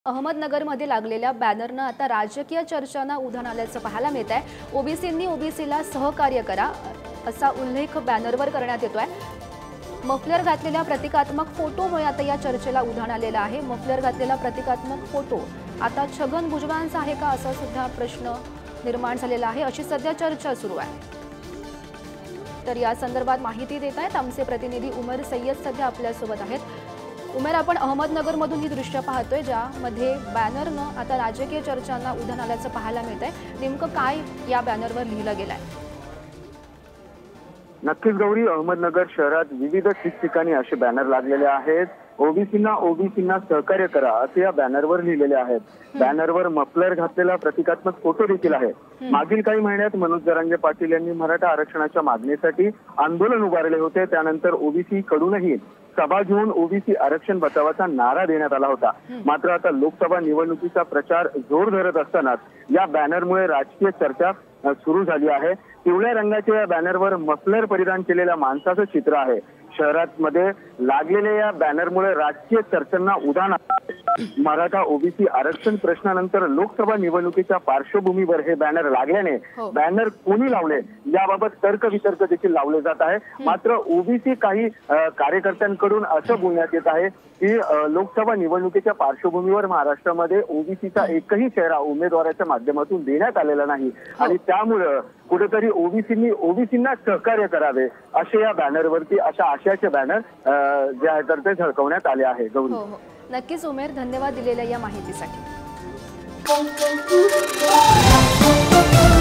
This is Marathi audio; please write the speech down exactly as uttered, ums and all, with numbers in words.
अहमदनगरमध्ये लागलेल्या बॅनरनं आता राजकीय चर्चांना उधाण आल्याचं पाहायला मिळत आहे। ओबीसींनी ओबीसीला सहकार्य करा असा उल्लेख बॅनरवर करण्यात येतोय। मफलर घातलेल्या प्रतिकात्मक फोटोमुळे आता या चर्चेला उधाण आलेलं आहे। मफलर घातलेला प्रतिकात्मक फोटो आता छगन भुजबळांचा आहे का असा सुद्धा प्रश्न निर्माण झालेला आहे, अशी सध्या चर्चा सुरू आहे। तर या संदर्भात माहिती देत आहेत आमचे प्रतिनिधी उमर सय्यद सध्या आपल्या सोबत आहेत। उमेर, आपण अहमदनगर मधून ही दृश्य पाहतोय ज्यामध्ये बॅनरनं आता राजकीय चर्चांना उधाण आल्याचं पाहायला मिळतंय। नेमकं काय या बॅनरवर लिहिलं गेलंय? नक्कीच गौरी, अहमदनगर शहरात विविध ठिकठिकाणी असे बॅनर लागलेले आहेत। ओबीसींना ओबीसींना सहकार्य करा असे या बॅनरवर लिहिलेले आहेत। बॅनरवर मफलर घातलेला प्रतिकात्मक फोटो देखील आहे। मागील काही महिन्यात मनोज जरांगे पाटील यांनी मराठा आरक्षणाच्या मागणीसाठी आंदोलन उभारले होते। त्यानंतर ओबीसी कडूनही सभा घेऊन ओबीसी आरक्षण बचावाचा नारा देण्यात आला होता। मात्र आता लोकसभा निवडणुकीचा प्रचार जोर धरत असतानाच या बॅनरमुळे राजकीय चर्चा सुरू झाली आहे। पिवळ्या रंगाच्या या बॅनरवर मफलर परिधान केलेल्या माणसाचं चित्र आहे। शहरात मध्ये लागलेल्या या बॅनरमुळे राजकीय चर्चांना उधाण आलं। मराठा ओबीसी आरक्षण प्रश्नानंतर लोकसभा निवडणुकीच्या पार्श्वभूमीवर हे बॅनर लागल्याने बॅनर कोणी लावले याबाबत तर्कवितर्क देखील लावले जात आहे। मात्र ओबीसी काही कार्यकर्त्यांकडून असं बोलण्यात येत आहे की लोकसभा निवडणुकीच्या पार्श्वभूमीवर महाराष्ट्रामध्ये ओबीसीचा एकही चेहरा उमेदवाराच्या माध्यमातून देण्यात आलेला नाही आणि त्यामुळे कुठेतरी ओबीसींनी ओबीसींना सहकार्य करावे असे या बॅनरवरती अशा आशयाचे बॅनर जे आहे तर ते झळकवण्यात आले आहे। गौरी, हो हो नक्कीच उमेर, धन्यवाद दिलेल्या या माहितीसाठी।